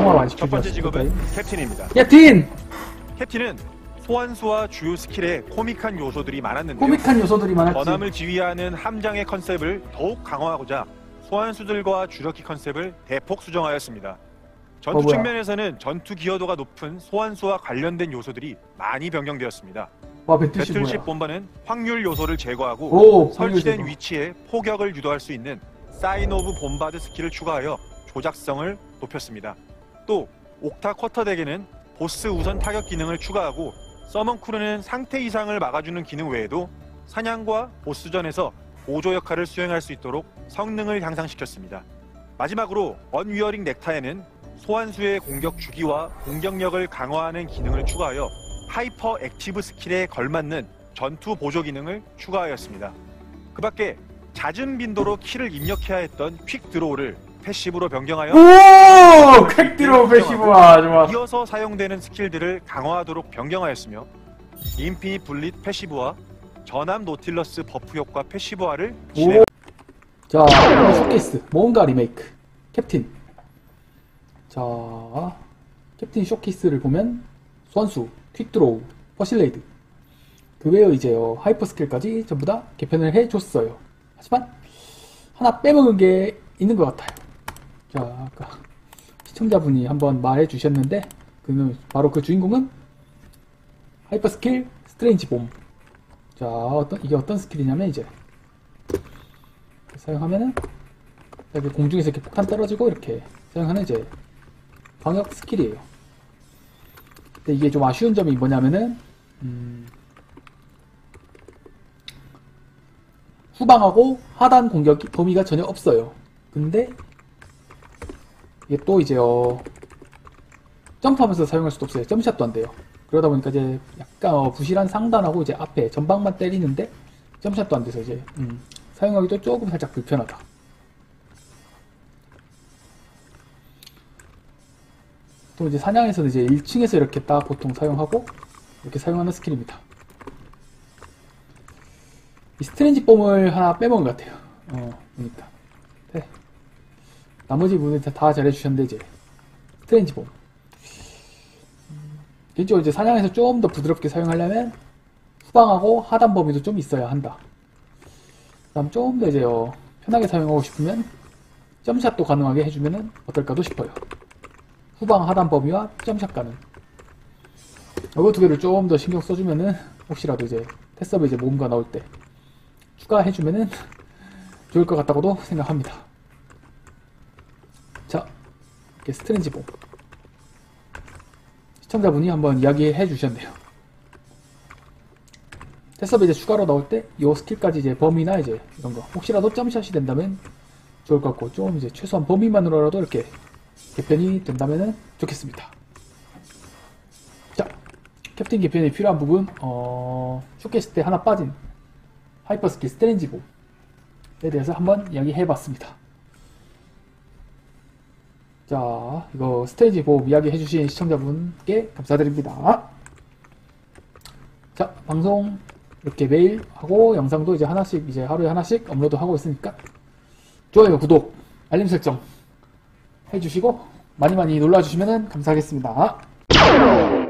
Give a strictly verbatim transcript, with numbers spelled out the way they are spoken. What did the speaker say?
통화 많이 첫 번째 직업은 시켜주셨어요. 캡틴입니다. 캡틴! 캡틴은 소환수와 주요 스킬에 코믹한 요소들이 많았는데요. 코믹한 요소들이 많았지. 전함을 지휘하는 함장의 컨셉을 더욱 강화하고자 소환수들과 주력기 컨셉을 대폭 수정하였습니다. 전투 어, 뭐야. 측면에서는 전투 기여도가 높은 소환수와 관련된 요소들이 많이 변경되었습니다. 와, 배틀십 배틀십 뭐야. 본반은 확률 요소를 제거하고 오, 설치된 제거. 위치에 포격을 유도할 수 있는 사인 오브 봄바드 스킬을 추가하여 조작성을 높였습니다. 또 옥타 쿼터 덱에는 보스 우선 타격 기능을 추가하고 서먼크루는 상태 이상을 막아주는 기능 외에도 사냥과 보스전에서 보조 역할을 수행할 수 있도록 성능을 향상시켰습니다. 마지막으로 언위어링 넥타에는 소환수의 공격 주기와 공격력을 강화하는 기능을 추가하여 하이퍼 액티브 스킬에 걸맞는 전투 보조 기능을 추가하였습니다. 그 밖에 잦은 빈도로 키를 입력해야 했던 퀵 드로우를 패시브로 변경하여 오! 퀵드로우 패시브와 좋아. 이어서 사용되는 스킬들을 강화하도록 변경하였으며 인피니트 블릿 패시브와 전함 노틸러스 버프 효과 패시브화를 진행. 자, 쇼케이스 모험가 리메이크 캡틴. 자, 캡틴 쇼케이스를 보면 소환수, 퀵드로우, 퍼실레이드 그 외에 이제요 하이퍼 스킬까지 전부 다 개편을 해줬어요. 하지만 하나 빼먹은 게 있는 것 같아요. 자, 아까 시청자분이 한번 말해 주셨는데 그 바로 그 주인공은 하이퍼 스킬 스트레인지 봄. 자, 어떤 이게 어떤 스킬이냐면 이제 사용하면은 여기 공중에서 이렇게 폭탄 떨어지고 이렇게 사용하는 이제 방역 스킬이에요. 근데 이게 좀 아쉬운 점이 뭐냐면은 음, 후방하고 하단 공격 범위가 전혀 없어요. 근데 이게 또 이제 어, 점프하면서 사용할 수도 없어요. 점샷도 안 돼요. 그러다 보니까 이제 약간 어, 부실한 상단하고 이제 앞에 전방만 때리는데 점샷도 안 돼서 이제 음, 사용하기도 조금 살짝 불편하다. 또 이제 사냥에서는 이제 일 층에서 이렇게 딱 보통 사용하고 이렇게 사용하는 스킬입니다. 이 스트레인지 bom을 하나 빼먹은 것 같아요. 어, 그러니까. 네. 나머지 분들 다 잘해주셨는데 이제 스트레인지 봄. 개인적으로 이제 사냥에서 좀 더 부드럽게 사용하려면 후방하고 하단 범위도 좀 있어야 한다. 그 다음 좀 더 이제 어, 편하게 사용하고 싶으면 점샷도 가능하게 해주면 어떨까도 싶어요. 후방 하단 범위와 점샷 가능. 이거 두 개를 좀 더 신경 써주면은 혹시라도 이제 테스업에 이제 모험가 나올 때 추가해주면은 좋을 것 같다고도 생각합니다. 자, 이렇게 스트레인지 봄. 시청자분이 한번 이야기해 주셨네요. 테스업에 이제 추가로 나올 때 이 스킬까지 이제 범위나 이제 이런 거 혹시라도 점샷이 된다면 좋을 것 같고 좀 이제 최소한 범위만으로라도 이렇게 개편이 된다면 좋겠습니다. 자, 캡틴 개편이 필요한 부분 어... 쇼케이스 때 하나 빠진 하이퍼 스킬 스트레인지 봄에 대해서 한번 이야기해봤습니다. 자, 이거 스트레인지 봄 이야기 해주신 시청자분께 감사드립니다. 자, 방송 이렇게 매일 하고 영상도 이제 하나씩 이제 하루에 하나씩 업로드 하고 있으니까 좋아요, 구독, 알림 설정 해주시고 많이 많이 놀러주시면 감사하겠습니다.